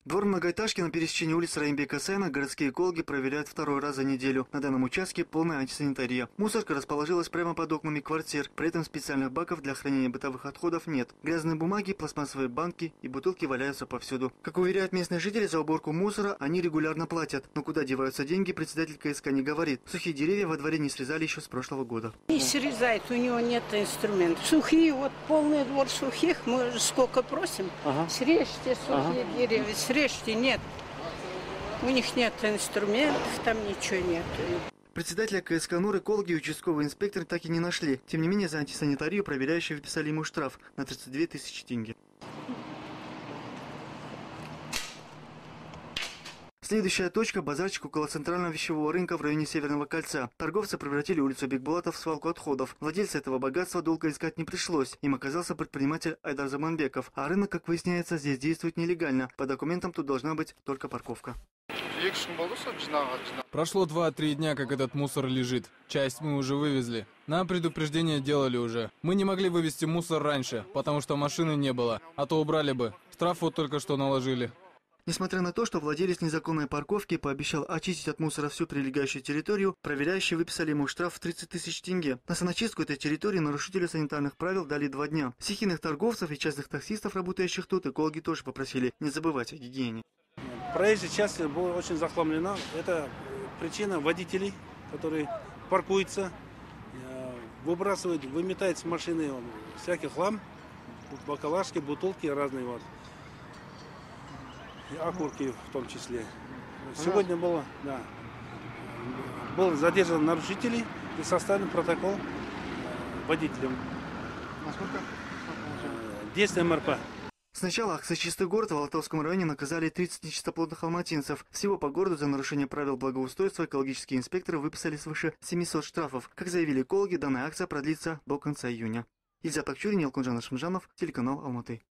Двор многоэтажки на пересечении улиц Раимбека Сайна городские экологи проверяют второй раз за неделю. На данном участке полная антисанитария. Мусорка расположилась прямо под окнами квартир. При этом специальных баков для хранения бытовых отходов нет. Грязные бумаги, пластмассовые банки и бутылки валяются повсюду. Как уверяют местные жители, за уборку мусора они регулярно платят. Но куда деваются деньги, председатель КСК не говорит. Сухие деревья во дворе не срезали еще с прошлого года. Не срезает, у него нет инструментов. Сухие, вот полный двор сухих, мы сколько просим. Срежьте сухие деревья. Срежьте, нет. У них нет инструментов, там ничего нет. Председателя КСК НУР экологи и участковый инспектор так и не нашли. Тем не менее, за антисанитарию проверяющие выписали ему штраф на 32 тысячи тенге. Следующая точка – базарчик около центрального вещевого рынка в районе Северного кольца. Торговцы превратили улицу Бекбулата в свалку отходов. Владельца этого богатства долго искать не пришлось. Им оказался предприниматель Айдар Заманбеков. А рынок, как выясняется, здесь действует нелегально. По документам тут должна быть только парковка. Прошло 2-3 дня, как этот мусор лежит. Часть мы уже вывезли. Нам предупреждение делали уже. Мы не могли вывезти мусор раньше, потому что машины не было. А то убрали бы. Штраф вот только что наложили. Несмотря на то, что владелец незаконной парковки пообещал очистить от мусора всю прилегающую территорию, проверяющие выписали ему штраф в 30 тысяч тенге. На саночистку этой территории нарушителю санитарных правил дали 2 дня. Стихийных торговцев и частных таксистов, работающих тут, экологи тоже попросили не забывать о гигиене. Проезжая часть была очень захламлена. Это причина водителей, которые паркуются, выбрасывают, выметают с машины всякий хлам, баклажки, бутылки разные вот. И окурки в том числе. Сегодня был задержан нарушителей и составлен протокол водителям. Насколько? 10 МРП. Сначала Аксачистый город в Алтовском районе наказали 30 нечистоплотных алматинцев. Всего по городу за нарушение правил благоустройства экологические инспекторы выписали свыше 700 штрафов. Как заявили экологи, данная акция продлится до конца июня. Ильзат Акчурин, Елкунжан Ашмжанов, телеканал Алматы.